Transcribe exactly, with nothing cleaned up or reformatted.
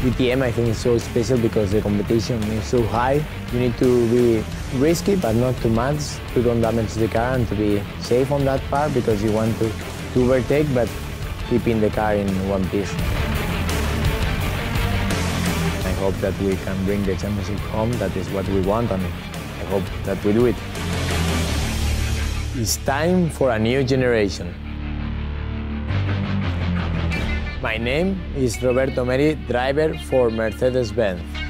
D T M I think is so special because the competition is so high. You need to be risky, but not too much, to don't damage the car and to be safe on that part because you want to, to overtake, but keeping the car in one piece. I hope that we can bring the championship home. That is what we want, and I hope that we do it. It's time for a new generation. My name is Roberto Meri, driver for Mercedes-Benz.